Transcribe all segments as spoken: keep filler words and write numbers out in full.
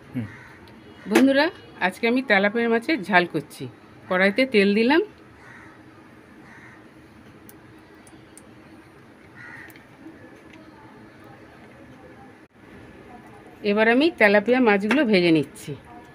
বন্ধুরা, আজকে আমি তেলাপিয়া মাছের ঝাল করছি। কড়াইতে তেল দিলাম, এবার আমি তেলাপিয়া মাছগুলো ভেজে নিচ্ছি।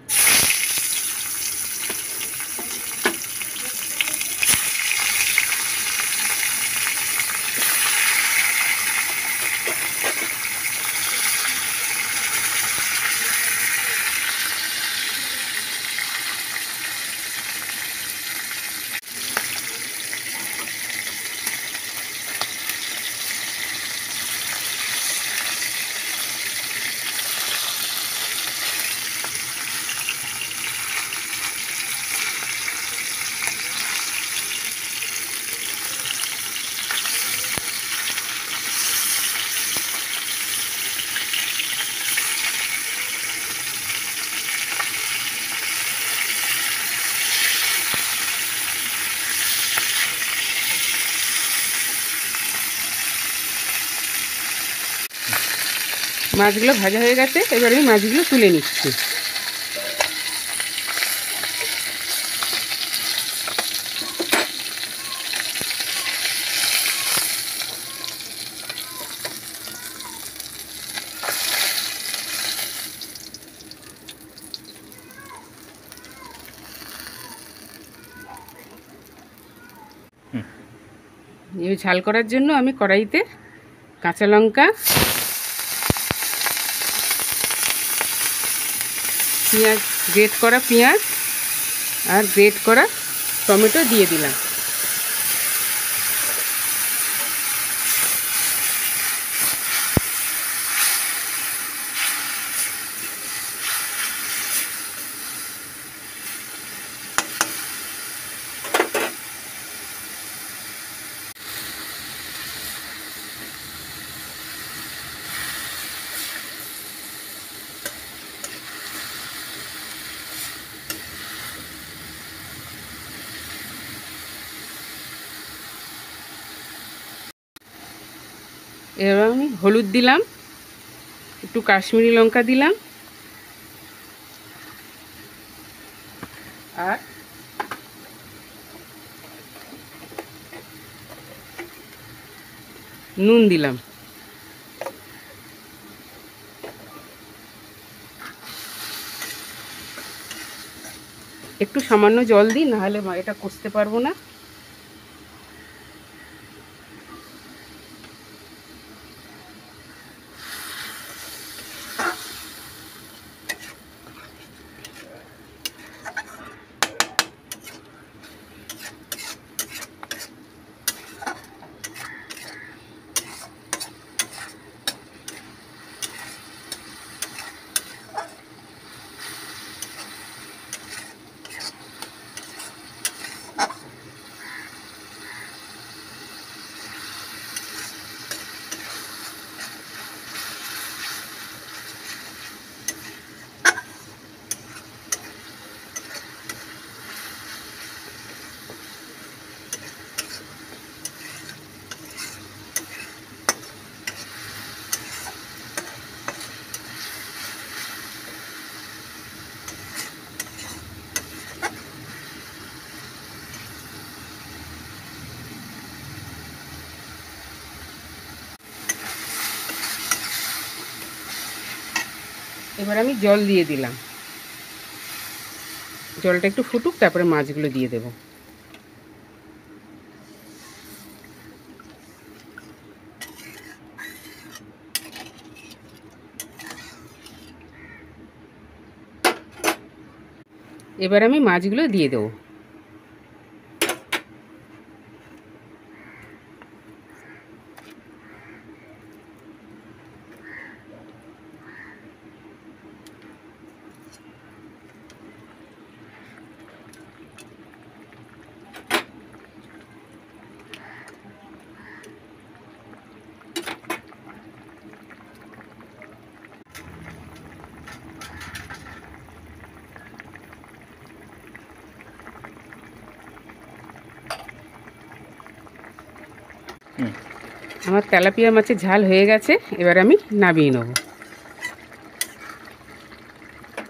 মাছগুলো ভাজা হয়ে গেছে, এবার আমি মাছগুলো তুলে নিচ্ছি। এই ঝাল করার জন্য আমি কড়াইতে কাঁচা লঙ্কা, পেঁয়াজ, গ্রেট করা পেঁয়াজ আর গ্রেট করা টমেটো দিয়ে দিলাম। এবার আমি হলুদ দিলাম, একটু কাশ্মীরি লঙ্কা দিলাম আর নুন দিলাম। একটু সামান্য জল দিই, নাহলে এটা কষতে পারবো না। এবার আমি জল দিয়ে দিলাম, জলটা একটু ফুটুক, তারপরে মাছগুলো দিয়ে দেব। এবার আমি মাছগুলো দিয়ে দেবো। আমার তেলাপিয়া মাছের ঝাল হয়ে গেছে, এবার আমি নামিয়ে নেব।